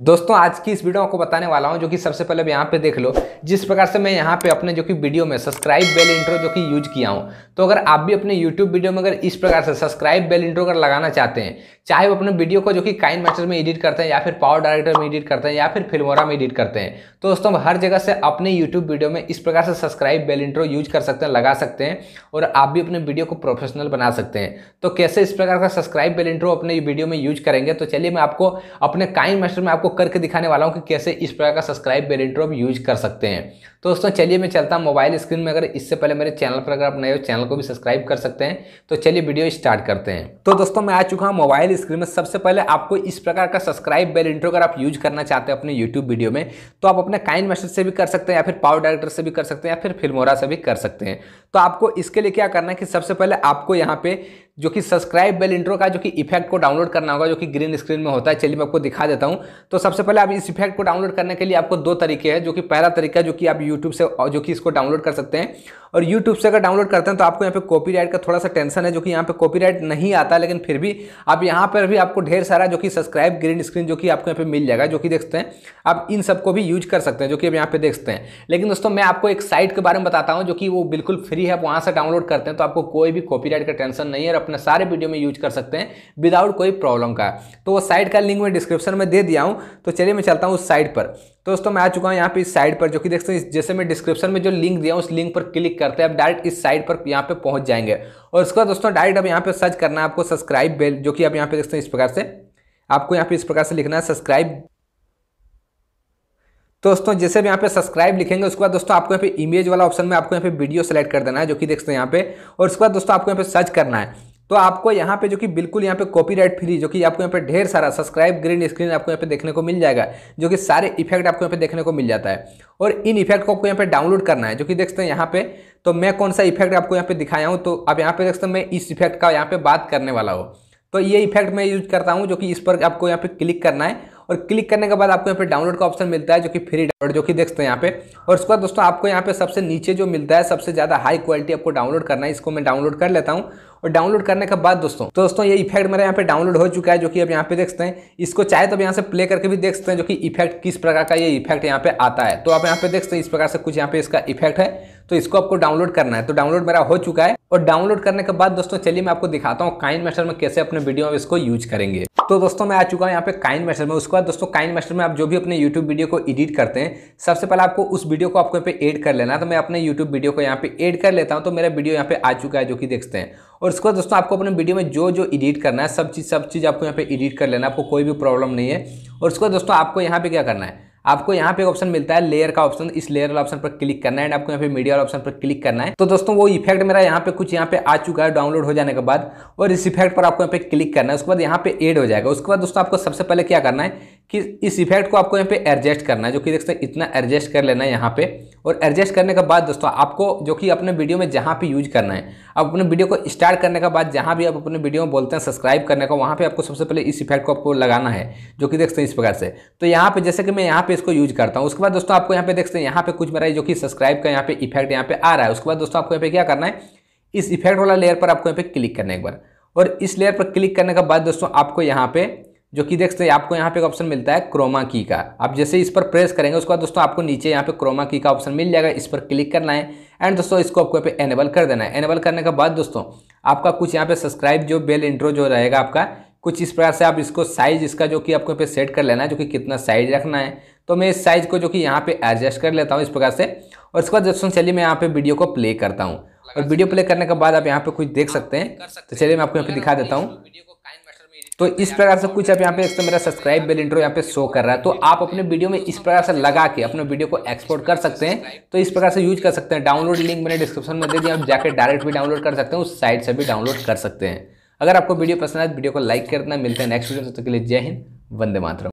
दोस्तों आज की इस वीडियो में आपको बताने वाला हूं जो कि सबसे पहले यहाँ पे देख लो जिस प्रकार से मैं यहाँ पे अपने जो कि वीडियो में सब्सक्राइब बेल इंट्रो जो कि यूज किया हूं। तो अगर आप भी अपने यूट्यूब वीडियो में अगर इस प्रकार से सब्सक्राइब बेल इंट्रो अगर लगाना चाहते हैं, चाहे वो अपने वीडियो को जो कि काइनमास्टर में एडिट करते हैं या फिर पावर डायरेक्टर में एडिट करते हैं या फिर फिल्मोरा में एडिट करते हैं, तो दोस्तों हर जगह से अपने यूट्यूब वीडियो में इस प्रकार से सब्सक्राइब बेल इंट्रो यूज कर सकते हैं, लगा सकते हैं और आप भी अपने वीडियो को प्रोफेशनल बना सकते हैं। तो कैसे इस प्रकार का सब्सक्राइब बेल इंट्रो अपने वीडियो में यूज करेंगे, तो चलिए मैं आपको अपने काइनमास्टर में आपको करके दिखाने वाला हूं कि कैसे इस प्रकार का सब्सक्राइब बेल इंट्रो यूज कर सकते हैं। तो दोस्तों चलिए मैं चलता हूं मोबाइल स्क्रीन में। अगर इससे पहले मेरे चैनल पर अगर आप नए हो, चैनल को भी सब्सक्राइब कर सकते हैं। तो चलिए वीडियो स्टार्ट करते हैं। तो दोस्तों मैं आ चुका हूं मोबाइल स्क्रीन में। सबसे पहले आपको इस प्रकार का सब्सक्राइब बेल इंट्रो अगर आप यूज करना चाहते हैं अपने यूट्यूब वीडियो में, तो आप अपने काइनमास्टर से भी कर सकते हैं या फिर पावर डायरेक्टर से भी कर सकते हैं या फिर फिल्मोरा से भी कर सकते हैं। तो आपको इसके लिए क्या करना है कि सबसे पहले आपको यहाँ पे जो कि सब्सक्राइब बेल इंट्रो का जो कि इफेक्ट को डाउनलोड करना होगा, जो कि ग्रीन स्क्रीन में होता है। चलिए मैं आपको दिखा देता हूं। तो सबसे पहले आप इस इफेक्ट को डाउनलोड करने के लिए आपको दो तरीके हैं। जो कि पहला तरीका जो कि आप यूट्यूब से जो कि इसको डाउनलोड कर सकते हैं, और यूट्यूब से अगर डाउनलोड करते हैं तो आपको यहाँ पे कॉपीराइट का थोड़ा सा टेंशन है, जो कि यहाँ पे कॉपीराइट नहीं आता, लेकिन फिर भी आप यहाँ पर भी आपको ढेर सारा जो कि सब्सक्राइब ग्रीन स्क्रीन जो कि आपको यहाँ पे मिल जाएगा, जो कि देखते हैं आप इन सबको भी यूज कर सकते हैं, जो कि अब यहाँ पे देखते हैं। लेकिन दोस्तों मैं आपको एक साइट के बारे में बताता हूँ जो कि वो बिल्कुल फ्री है, आप वहाँ से डाउनलोड करते हैं तो आपको कोई भी कॉपीराइट का टेंशन नहीं है और अपने सारे वीडियो में यूज कर सकते हैं विदाउट कोई प्रॉब्लम का। तो वो साइट का लिंक मैं डिस्क्रिप्शन में दे दिया हूँ। तो चलिए मैं चलता हूँ उस साइट पर। तो दोस्तों मैं आ चुका हूँ यहाँ पे इस साइट पर, जो कि देखते हैं जैसे मैं डिस्क्रिप्शन में जो लिंक दिया हूँ उस लिंक पर क्लिक करते हैं आप डायरेक्ट इस साइट पर यहाँ पे पहुंच जाएंगे। और उसके बाद दोस्तों डायरेक्ट अब यहाँ पे सर्च करना है आपको सब्सक्राइब बेल, जो कि आप यहाँ पे देखते हैं इस प्रकार से आपको यहाँ पे इस प्रकार से लिखना है सब्सक्राइब। तो दोस्तों जैसे भी यहाँ पे सब्सक्राइब लिखेंगे उसके बाद दोस्तों आपको यहाँ पे इमेज वाला ऑप्शन में आपको यहाँ पे वीडियो सेलेक्ट कर देना है, जो कि देखते हैं यहाँ पे। और उसके बाद दोस्तों आपको यहाँ पे सर्च करना है। तो आपको यहाँ पे जो कि बिल्कुल यहाँ पे कॉपीराइट फ्री, जो कि आपको यहाँ पे ढेर सारा सब्सक्राइब ग्रीन स्क्रीन आपको यहाँ पे देखने को मिल जाएगा, जो कि सारे इफेक्ट आपको यहाँ पे देखने को मिल जाता है। और इन इफेक्ट को आपको यहाँ पे डाउनलोड करना है, जो कि देखते हैं यहाँ पे। तो मैं कौन सा इफेक्ट आपको यहाँ पे दिखाया हूँ, तो आप यहाँ पे देखते हैं मैं इस इफेक्ट का यहाँ पे बात करने वाला हूँ। तो ये इफेक्ट मैं यूज करता हूँ, जो कि इस पर आपको यहाँ पे क्लिक करना है और क्लिक करने के बाद आपको यहाँ पे डाउनलोड का ऑप्शन मिलता है, जो कि फ्री डाउनलोड, जो कि देखते हैं यहाँ पे। और उसके बाद दोस्तों आपको यहाँ पे सबसे नीचे जो मिलता है सबसे ज़्यादा हाई क्वालिटी आपको डाउनलोड करना है। इसको मैं डाउनलोड कर लेता हूँ। और डाउनलोड करने के बाद दोस्तों ये इफेक्ट मेरे यहाँ पे डाउनलोड हो चुका है, जो कि अब यहाँ पे देख सकते हैं। इसको चाहे तो यहाँ से प्ले करके भी देख सकते हैं जो कि इफेक्ट किस प्रकार का ये इफेक्ट यहाँ पे आता है। तो आप यहाँ पे देख सकते हैं इस प्रकार से कुछ यहाँ पे इसका इफेक्ट है, तो इसको आपको डाउनलोड करना है। तो डाउनलोड मेरा हो चुका है। और डाउनलोड करने के बाद दोस्तों चलिए मैं आपको दिखाता हूँ काइनमास्टर में कैसे अपने वीडियो में इसको यूज करेंगे। तो दोस्तों मैं आ चुका हूँ यहाँ पे काइनमास्टर में। उसके बाद दोस्तों काइनमास्टर में आप जो भी अपने यूट्यूब वीडियो को एडिट करते हैं, सबसे पहले आपको उस वीडियो को आपको यहाँ पे ऐड कर लेना है। तो मैं अपने यूट्यूब वीडियो को यहाँ पे ऐड कर लेता हूँ। तो मेरा वीडियो यहाँ पे आ चुका है, जो कि देखते हैं। और उसके बाद दोस्तों आपको अपने वीडियो में जो जो एडिट करना है सब चीज़ आपको यहाँ पे एडिट कर लेना है, आपको कोई भी प्रॉब्लम नहीं है। और उसके बाद दोस्तों आपको यहाँ पे क्या करना है, आपको यहाँ पे ऑप्शन मिलता है लेयर का ऑप्शन, इस लेयर वाला ऑप्शन पर क्लिक करना है एंड आपको यहाँ पे मीडिया वाला ऑप्शन पर क्लिक करना है। तो दोस्तों वो इफेक्ट मेरा यहाँ पे कुछ यहाँ पे आ चुका है डाउनलोड हो जाने के बाद, और इस इफेक्ट पर आपको यहाँ पे क्लिक करना है। उसके बाद यहाँ पे ऐड हो जाएगा। उसके बाद दोस्तों आपको सबसे पहले क्या करना है कि इस इफेक्ट को आपको यहाँ पे एडजस्ट करना है, जो कि देखते हैं इतना एडजस्ट कर लेना है यहाँ पे। और एडजस्ट करने के बाद दोस्तों आपको जो कि अपने वीडियो में जहाँ पे यूज करना है, आप अपने वीडियो को स्टार्ट करने के बाद जहाँ भी आप अपने वीडियो में बोलते हैं सब्सक्राइब करने का, वहाँ पे आपको सबसे पहले इस इफेक्ट को आपको लगाना है, जो कि देखते हैं इस प्रकार से। तो यहाँ पे जैसे कि मैं यहाँ पे इसको यूज करता हूँ। उसके बाद दोस्तों आपको यहाँ पे देखते हैं यहाँ पे कुछ मेरा जो कि सब्सक्राइब का यहाँ पे इफेक्ट यहाँ पे आ रहा है। उसके बाद दोस्तों आपको यहाँ पे क्या करना है, इस इफेक्ट वाला लेयर पर आपको यहाँ पे क्लिक करना है एक बार। और इस लेयर पर क्लिक करने के बाद दोस्तों आपको यहाँ पे जो कि देखते हैं आपको यहाँ पे एक ऑप्शन मिलता है क्रोमा की का। आप जैसे इस पर प्रेस करेंगे उसके बाद दोस्तों आपको नीचे यहाँ पे क्रोमा की का ऑप्शन मिल जाएगा, इस पर क्लिक करना है एंड दोस्तों इसको आपको यहाँ पे एनेबल कर देना है। एनेबल करने के बाद दोस्तों आपका कुछ यहाँ पे सब्सक्राइब जो बेल इंट्रो जो रहेगा आपका कुछ इस प्रकार से आप इसको साइज इसका जो कि आपको यहाँ पे सेट कर लेना है, जो कि कितना साइज रखना है। तो मैं इस साइज को जो कि यहाँ पे एडजस्ट कर लेता हूँ इस प्रकार से। और इसके बाद दोस्तों चलिए मैं यहाँ पे वीडियो को प्ले करता हूँ। और वीडियो प्ले करने के बाद आप यहाँ पे कुछ देख सकते हैं। तो चलिए मैं आपको यहाँ पे दिखा देता हूँ। तो इस प्रकार से कुछ आप यहाँ पे मेरा सब्सक्राइब बेल इंट्रो यहाँ पे शो कर रहा है। तो आप अपने वीडियो में इस प्रकार से लगा के अपने वीडियो को एक्सपोर्ट कर सकते हैं। तो इस प्रकार से यूज कर सकते हैं। डाउनलोड लिंक मैंने डिस्क्रिप्शन में दे दिया, आप जाकर डायरेक्ट भी डाउनलोड कर सकते हैं, उस साइट से भी डाउनलोड कर सकते हैं। अगर आपको वीडियो पसंद आए वीडियो को लाइक कर देना। मिलते हैं नेक्स्ट वीडियो में, तब तक के लिए जय हिंद, वंदे मातरम।